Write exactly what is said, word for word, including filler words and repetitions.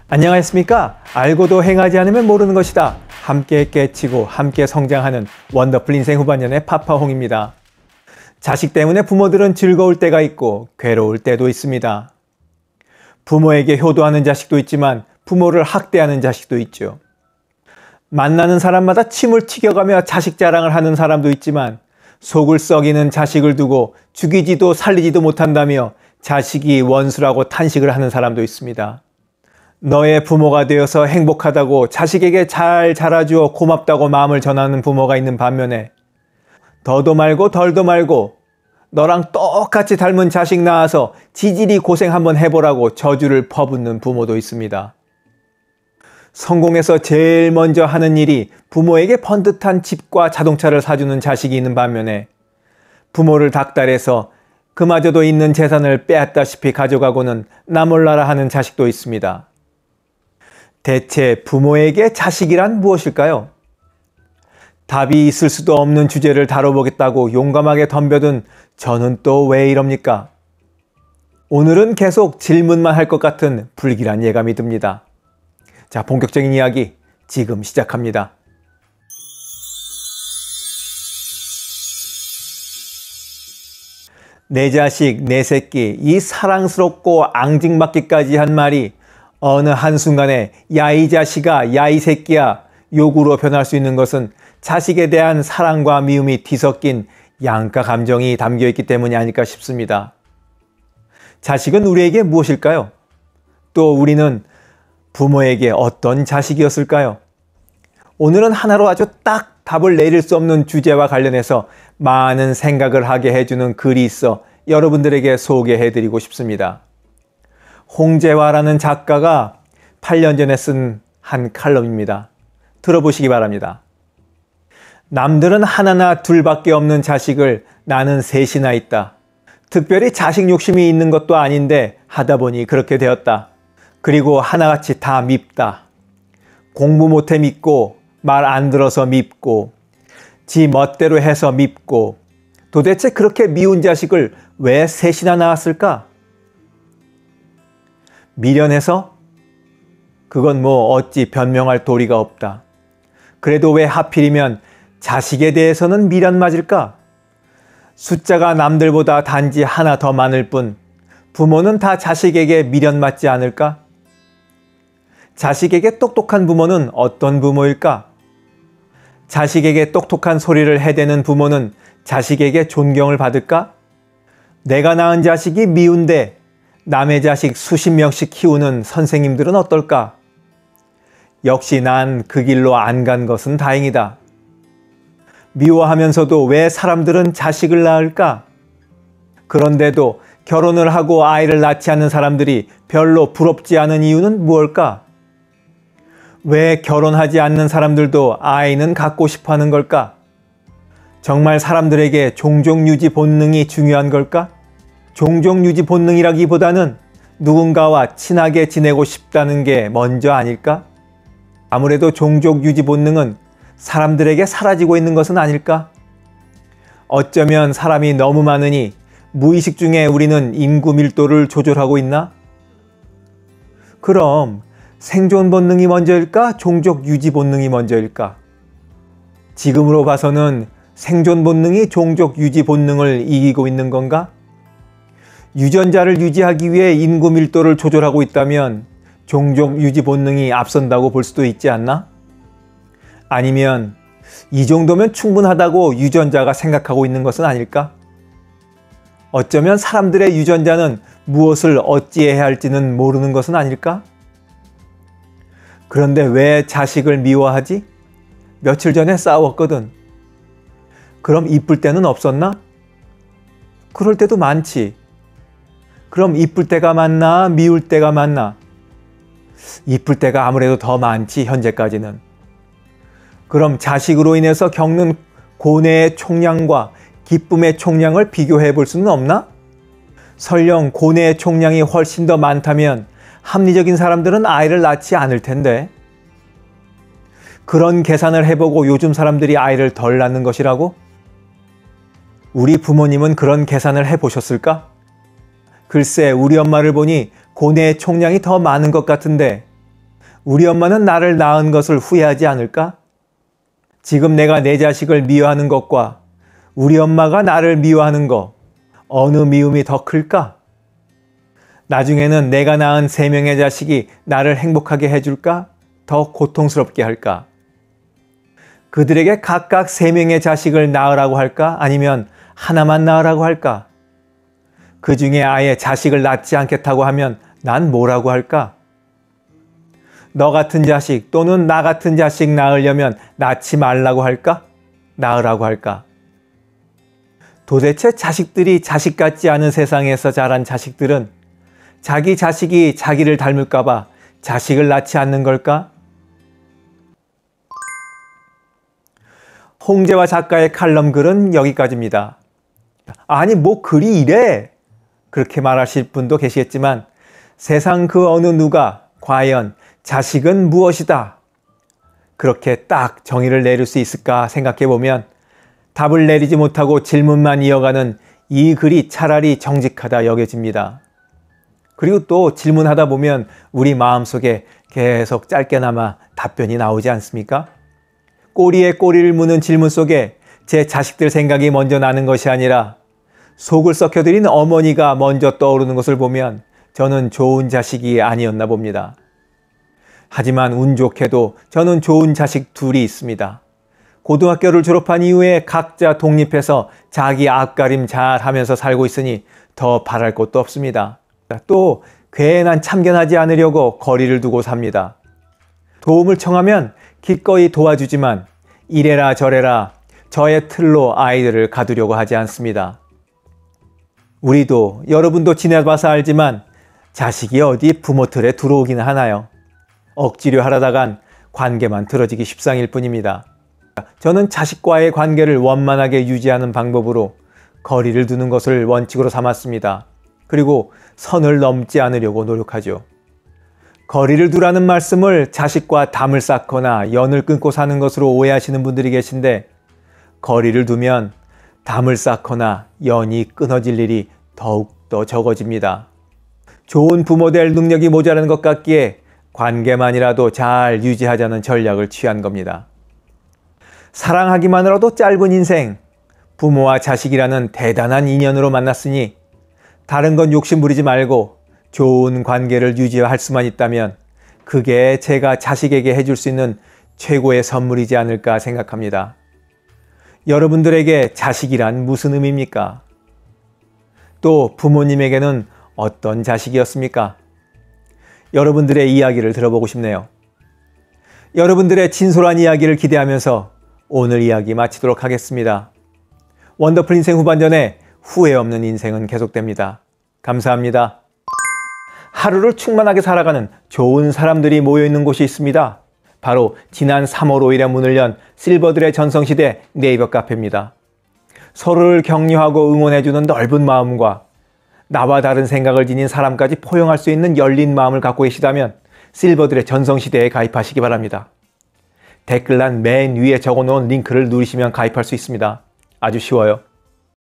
안녕하십니까? 알고도 행하지 않으면 모르는 것이다. 함께 깨치고 함께 성장하는 원더풀 인생 후반년의 파파홍입니다. 자식 때문에 부모들은 즐거울 때가 있고 괴로울 때도 있습니다. 부모에게 효도하는 자식도 있지만 부모를 학대하는 자식도 있죠. 만나는 사람마다 침을 튀겨가며 자식 자랑을 하는 사람도 있지만 속을 썩이는 자식을 두고 죽이지도 살리지도 못한다며 자식이 원수라고 탄식을 하는 사람도 있습니다. 너의 부모가 되어서 행복하다고 자식에게 잘 자라주어 고맙다고 마음을 전하는 부모가 있는 반면에 더도 말고 덜도 말고 너랑 똑같이 닮은 자식 낳아서 지질이 고생 한번 해보라고 저주를 퍼붓는 부모도 있습니다. 성공해서 제일 먼저 하는 일이 부모에게 번듯한 집과 자동차를 사주는 자식이 있는 반면에 부모를 닥달해서 그마저도 있는 재산을 빼앗다시피 가져가고는 나몰라라 하는 자식도 있습니다. 대체 부모에게 자식이란 무엇일까요? 답이 있을 수도 없는 주제를 다뤄보겠다고 용감하게 덤벼든 저는 또 왜 이럽니까? 오늘은 계속 질문만 할 것 같은 불길한 예감이 듭니다. 자, 본격적인 이야기 지금 시작합니다. 내 자식, 내 새끼, 이 사랑스럽고 앙증맞기까지 한 말이 어느 한순간에 야 이 자식아, 야 이 새끼야 욕으로 변할 수 있는 것은 자식에 대한 사랑과 미움이 뒤섞인 양가 감정이 담겨있기 때문이 아닐까 싶습니다. 자식은 우리에게 무엇일까요? 또 우리는 부모에게 어떤 자식이었을까요? 오늘은 하나로 아주 딱 답을 내릴 수 없는 주제와 관련해서 많은 생각을 하게 해주는 글이 있어 여러분들에게 소개해드리고 싶습니다. 홍재화라는 작가가 팔 년 전에 쓴 한 칼럼입니다. 들어보시기 바랍니다. 남들은 하나나 둘밖에 없는 자식을 나는 셋이나 있다. 특별히 자식 욕심이 있는 것도 아닌데 하다 보니 그렇게 되었다. 그리고 하나같이 다 밉다. 공부 못해 밉고 말 안 들어서 밉고 지 멋대로 해서 밉고 도대체 그렇게 미운 자식을 왜 셋이나 낳았을까? 미련해서? 그건 뭐 어찌 변명할 도리가 없다. 그래도 왜 하필이면 자식에 대해서는 미련 맞을까? 숫자가 남들보다 단지 하나 더 많을 뿐 부모는 다 자식에게 미련 맞지 않을까? 자식에게 똑똑한 부모는 어떤 부모일까? 자식에게 똑똑한 소리를 해대는 부모는 자식에게 존경을 받을까? 내가 낳은 자식이 미운데 남의 자식 수십 명씩 키우는 선생님들은 어떨까? 역시 난 그 길로 안 간 것은 다행이다. 미워하면서도 왜 사람들은 자식을 낳을까? 그런데도 결혼을 하고 아이를 낳지 않는 사람들이 별로 부럽지 않은 이유는 무엇일까? 왜 결혼하지 않는 사람들도 아이는 갖고 싶어 하는 걸까? 정말 사람들에게 종족유지 본능이 중요한 걸까? 종족유지 본능이라기보다는 누군가와 친하게 지내고 싶다는 게 먼저 아닐까? 아무래도 종족유지 본능은 사람들에게 사라지고 있는 것은 아닐까? 어쩌면 사람이 너무 많으니 무의식 중에 우리는 인구 밀도를 조절하고 있나? 그럼 생존 본능이 먼저일까? 종족 유지 본능이 먼저일까? 지금으로 봐서는 생존 본능이 종족 유지 본능을 이기고 있는 건가? 유전자를 유지하기 위해 인구 밀도를 조절하고 있다면 종족 유지 본능이 앞선다고 볼 수도 있지 않나? 아니면 이 정도면 충분하다고 유전자가 생각하고 있는 것은 아닐까? 어쩌면 사람들의 유전자는 무엇을 어찌해야 할지는 모르는 것은 아닐까? 그런데 왜 자식을 미워하지? 며칠 전에 싸웠거든. 그럼 이쁠 때는 없었나? 그럴 때도 많지. 그럼 이쁠 때가 많나? 미울 때가 많나? 이쁠 때가 아무래도 더 많지, 현재까지는. 그럼 자식으로 인해서 겪는 고뇌의 총량과 기쁨의 총량을 비교해 볼 수는 없나? 설령 고뇌의 총량이 훨씬 더 많다면 합리적인 사람들은 아이를 낳지 않을 텐데. 그런 계산을 해보고 요즘 사람들이 아이를 덜 낳는 것이라고? 우리 부모님은 그런 계산을 해보셨을까? 글쎄 우리 엄마를 보니 고뇌의 총량이 더 많은 것 같은데 우리 엄마는 나를 낳은 것을 후회하지 않을까? 지금 내가 내 자식을 미워하는 것과 우리 엄마가 나를 미워하는 것, 어느 미움이 더 클까? 나중에는 내가 낳은 세 명의 자식이 나를 행복하게 해줄까? 더 고통스럽게 할까? 그들에게 각각 세 명의 자식을 낳으라고 할까? 아니면 하나만 낳으라고 할까? 그 중에 아예 자식을 낳지 않겠다고 하면 난 뭐라고 할까? 너 같은 자식 또는 나 같은 자식 낳으려면 낳지 말라고 할까? 낳으라고 할까? 도대체 자식들이 자식 같지 않은 세상에서 자란 자식들은 자기 자식이 자기를 닮을까 봐 자식을 낳지 않는 걸까? 홍재화 작가의 칼럼 글은 여기까지입니다. 아니 뭐 글이 이래? 그렇게 말하실 분도 계시겠지만 세상 그 어느 누가 과연 자식은 무엇이다? 그렇게 딱 정의를 내릴 수 있을까 생각해 보면 답을 내리지 못하고 질문만 이어가는 이 글이 차라리 정직하다 여겨집니다. 그리고 또 질문하다 보면 우리 마음속에 계속 짧게나마 답변이 나오지 않습니까? 꼬리에 꼬리를 무는 질문 속에 제 자식들 생각이 먼저 나는 것이 아니라 속을 썩혀드린 어머니가 먼저 떠오르는 것을 보면 저는 좋은 자식이 아니었나 봅니다. 하지만 운 좋게도 저는 좋은 자식 둘이 있습니다. 고등학교를 졸업한 이후에 각자 독립해서 자기 앞가림 잘 하면서 살고 있으니 더 바랄 것도 없습니다. 또 괜한 참견하지 않으려고 거리를 두고 삽니다. 도움을 청하면 기꺼이 도와주지만 이래라 저래라 저의 틀로 아이들을 가두려고 하지 않습니다. 우리도 여러분도 지내봐서 알지만 자식이 어디 부모 틀에 들어오기는 하나요? 억지로 하려다간 관계만 틀어지기 십상일 뿐입니다. 저는 자식과의 관계를 원만하게 유지하는 방법으로 거리를 두는 것을 원칙으로 삼았습니다. 그리고 선을 넘지 않으려고 노력하죠. 거리를 두라는 말씀을 자식과 담을 쌓거나 연을 끊고 사는 것으로 오해하시는 분들이 계신데 거리를 두면 담을 쌓거나 연이 끊어질 일이 더욱더 적어집니다. 좋은 부모 될 능력이 모자라는 것 같기에 관계만이라도 잘 유지하자는 전략을 취한 겁니다. 사랑하기만으로도 짧은 인생, 부모와 자식이라는 대단한 인연으로 만났으니 다른 건 욕심 부리지 말고 좋은 관계를 유지할 수만 있다면 그게 제가 자식에게 해줄 수 있는 최고의 선물이지 않을까 생각합니다. 여러분들에게 자식이란 무슨 의미입니까? 또 부모님에게는 어떤 자식이었습니까? 여러분들의 이야기를 들어보고 싶네요. 여러분들의 진솔한 이야기를 기대하면서 오늘 이야기 마치도록 하겠습니다. 원더풀 인생 후반전에 후회 없는 인생은 계속됩니다. 감사합니다. 하루를 충만하게 살아가는 좋은 사람들이 모여있는 곳이 있습니다. 바로 지난 삼월 오일에 문을 연 실버들의 전성시대 네이버 카페입니다. 서로를 격려하고 응원해주는 넓은 마음과 나와 다른 생각을 지닌 사람까지 포용할 수 있는 열린 마음을 갖고 계시다면 실버들의 전성시대에 가입하시기 바랍니다. 댓글란 맨 위에 적어놓은 링크를 누르시면 가입할 수 있습니다. 아주 쉬워요.